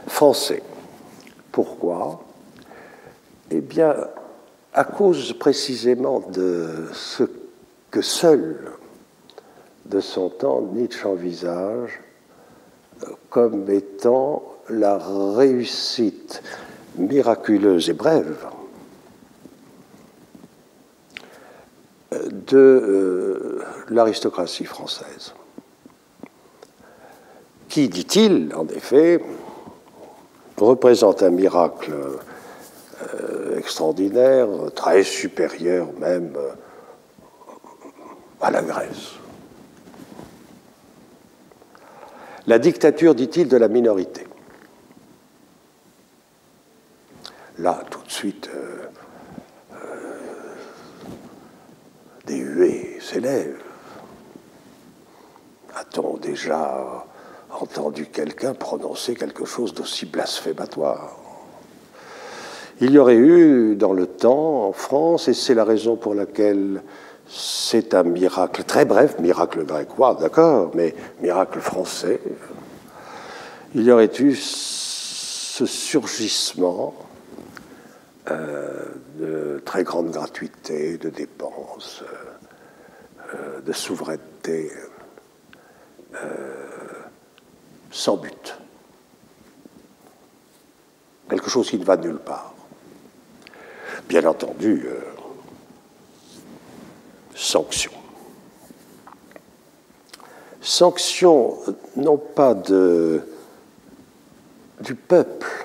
français. Pourquoi? Eh bien, à cause précisément de ce que seul, de son temps, Nietzsche envisage comme étant la réussite miraculeuse et brève de l'aristocratie française, qui, dit-il, en effet, représente un miracle extraordinaire, très supérieur même à la Grèce. La dictature, dit-il, de la minorité. Là, tout de suite, des huées s'élèvent. A-t-on déjà entendu quelqu'un prononcer quelque chose d'aussi blasphématoire? Il y aurait eu dans le temps, en France, et c'est la raison pour laquelle c'est un miracle très bref, miracle grécois, d'accord, mais miracle français, il y aurait eu ce surgissement de très grande gratuité, de dépenses, de souveraineté sans but. Quelque chose qui ne va nulle part. Bien entendu, sanctions. Sanctions, non pas du peuple,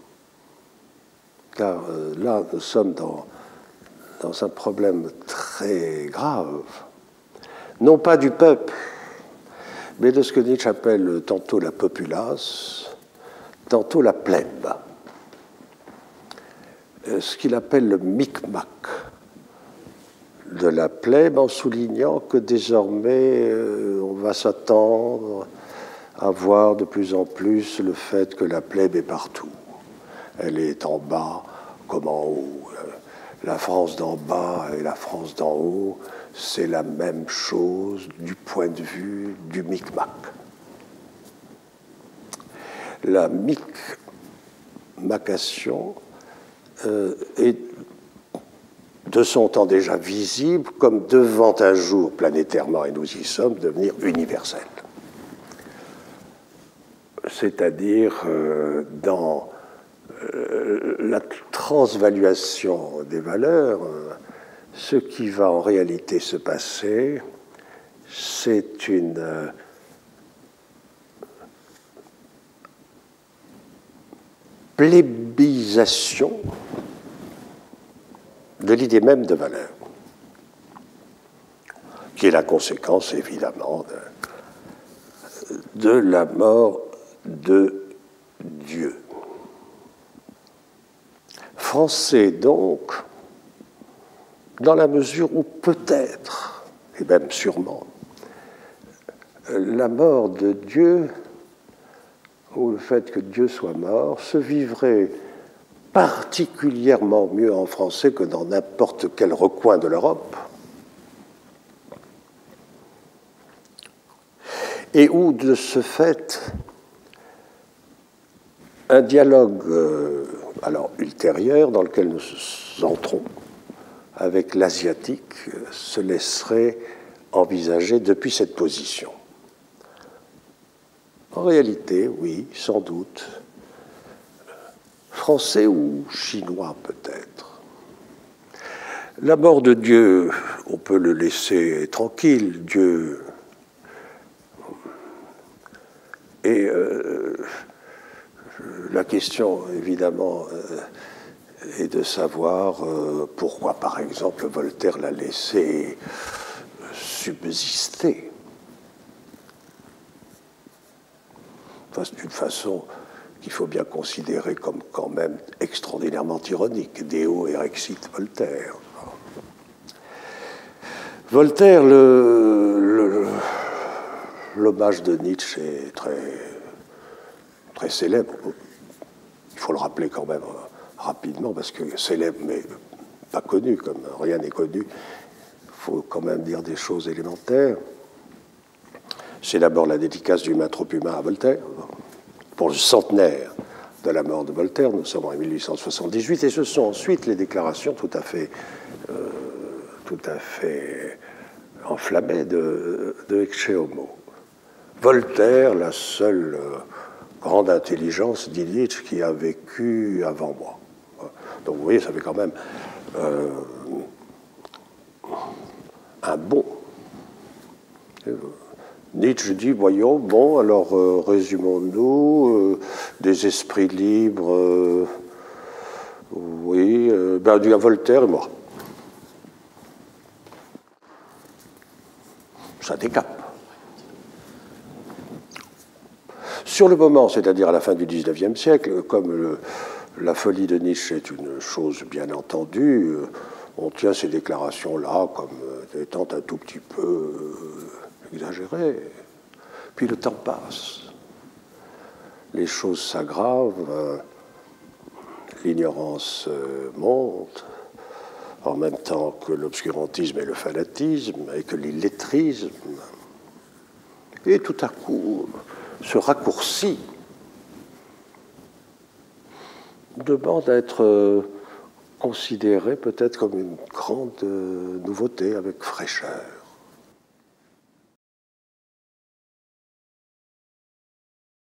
car là, nous sommes dans un problème très grave, non pas du peuple, mais de ce que Nietzsche appelle tantôt la populace, tantôt la plèbe, ce qu'il appelle le micmac de la plèbe, en soulignant que désormais on va s'attendre à voir de plus en plus le fait que la plèbe est partout. Elle est en bas comme en haut. La France d'en bas et la France d'en haut, c'est la même chose du point de vue du micmac. La micmacation est de son temps déjà visible comme devant un jour planétairement, et nous y sommes, devenir universel. C'est-à-dire dans la transvaluation des valeurs, ce qui va en réalité se passer, c'est une plébisation de l'idée même de valeur, qui est la conséquence, évidemment, de la mort de Dieu. Français, donc, dans la mesure où peut-être, et même sûrement, la mort de Dieu, ou le fait que Dieu soit mort, se vivrait particulièrement mieux en français que dans n'importe quel recoin de l'Europe, et où, de ce fait, un dialogue alors ultérieur dans lequel nous entrons avec l'asiatique se laisserait envisager depuis cette position. En réalité, oui, sans doute, français ou chinois peut-être. La mort de Dieu, on peut le laisser tranquille, Dieu. Et la question, évidemment, est de savoir pourquoi, par exemple, Voltaire l'a laissé subsister. Enfin, c'est une façon qu'il faut bien considérer comme quand même extraordinairement ironique. Deo erexit Voltaire. Voltaire, l'hommage de Nietzsche est très célèbre. Il faut le rappeler quand même rapidement, parce que célèbre, mais pas connu, comme rien n'est connu. Il faut quand même dire des choses élémentaires. C'est d'abord la dédicace du Main trop humain à Voltaire, pour le centenaire de la mort de Voltaire, nous sommes en 1878, et ce sont ensuite les déclarations tout à fait enflammées de Ecce Homo. Voltaire, la seule grande intelligence, dit Nietzsche, qui a vécu avant moi. Donc vous voyez, ça fait quand même un bond. Nietzsche dit, voyons, bon, alors résumons-nous, des esprits libres, oui, du Voltaire et moi. Ça décape. Sur le moment, c'est-à-dire à la fin du XIXe siècle, comme la folie de Nietzsche est une chose bien entendue, on tient ces déclarations-là comme étant un tout petit peu exagérées. Puis le temps passe. Les choses s'aggravent, l'ignorance monte, en même temps que l'obscurantisme et le fanatisme, et que l'illettrisme. Et tout à coup, ce raccourci demande à être considéré peut-être comme une grande nouveauté avec fraîcheur.